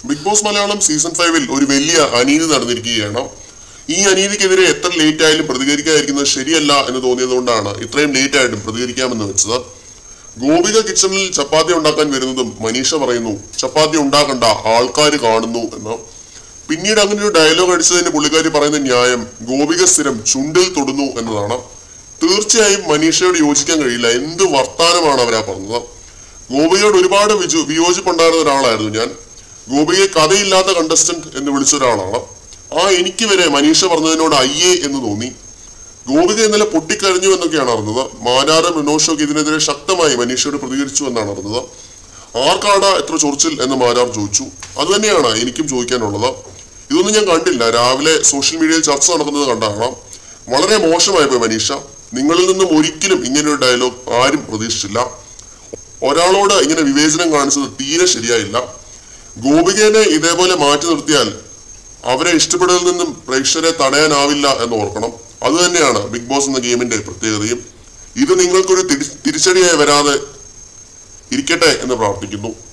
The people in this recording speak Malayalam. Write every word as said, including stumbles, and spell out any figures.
ബിഗ് ബോസ് മലയാളം സീസൺ ഫൈവിൽ ഒരു വലിയ അനീതി നടന്നിരിക്കുകയാണ്. ഈ അനീതിക്കെതിരെ എത്ര ലേറ്റ് ആയാലും പ്രതികരിക്കാതിരിക്കുന്നത് ശരിയല്ല എന്ന് തോന്നിയതുകൊണ്ടാണ് ഇത്രയും ലേറ്റ് ആയിട്ടും പ്രതികരിക്കാമെന്ന് വെച്ചത്. ഗോപിക കിച്ചണിൽ ചപ്പാത്തി ഉണ്ടാക്കാൻ വരുന്നതും മനീഷ പറയുന്നു ചപ്പാത്തി ഉണ്ടാക്കണ്ട, ആൾക്കാർ കാണുന്നു എന്ന്. പിന്നീട് അങ്ങനെ ഒരു ഡയലോഗ് അടിച്ചതിന് പുള്ളിക്കാരി പറയുന്ന ന്യായം ഗോപിക സ്ഥിരം ചുണ്ടിൽ തൊടുന്നു എന്നതാണ്. തീർച്ചയായും മനീഷയോട് യോജിക്കാൻ കഴിയില്ല. എന്ത് വർത്താനമാണ് അവരാ പറഞ്ഞത്. ഗോപികയോട് ഒരുപാട് വിജു വിയോജിപ്പുണ്ടായിരുന്ന ഒരാളായിരുന്നു ഞാൻ. ഗോപികയെ കഥയില്ലാത്ത കണ്ടസ്റ്റന്റ് എന്ന് വിളിച്ച ഒരാളാണ്. ആ എനിക്ക് വരെ മനീഷ പറഞ്ഞതിനോട് അയ്യേ എന്ന് തോന്നി. ഗോപിക ഇന്നലെ പൊട്ടിക്കരഞ്ഞു എന്നൊക്കെയാണ് അറിഞ്ഞത്. മാനാറും വിനോഷൊക്കെ ഇതിനെതിരെ ശക്തമായി മനീഷയോട് പ്രതികരിച്ചു എന്നാണ് അറിഞ്ഞത്. ആർക്കാടാ എത്ര ചൊറിച്ചിൽ എന്ന് മാനാർ ചോദിച്ചു. അതുതന്നെയാണ് എനിക്കും ചോദിക്കാനുള്ളത്. ഇതൊന്നും ഞാൻ കണ്ടില്ല. രാവിലെ സോഷ്യൽ മീഡിയയിൽ ചർച്ച നടക്കുന്നത് കണ്ടാണ്. വളരെ മോശമായി പോയി മനീഷ. നിങ്ങളിൽ നിന്നും ഒരിക്കലും ഇങ്ങനൊരു ഡയലോഗ് ആരും പ്രതീക്ഷിച്ചില്ല. ഒരാളോട് ഇങ്ങനെ വിവേചനം കാണിച്ചത് തീരെ ശരിയായില്ല. ഗോപികേനെ ഇതേപോലെ മാറ്റി നിർത്തിയാൽ അവരെ ഇഷ്ടപ്പെടുന്നതിൽ നിന്നും പ്രേക്ഷകരെ തടയാനാവില്ല എന്ന് ഓർക്കണം. അത് തന്നെയാണ് ബിഗ് ബോസ് എന്ന ഗെയിമിന്റെ പ്രത്യേകതയും. ഇത് നിങ്ങൾക്കൊരു തിരിച്ചടിയായി വരാതെ ഇരിക്കട്ടെ എന്ന് പ്രാർത്ഥിക്കുന്നു.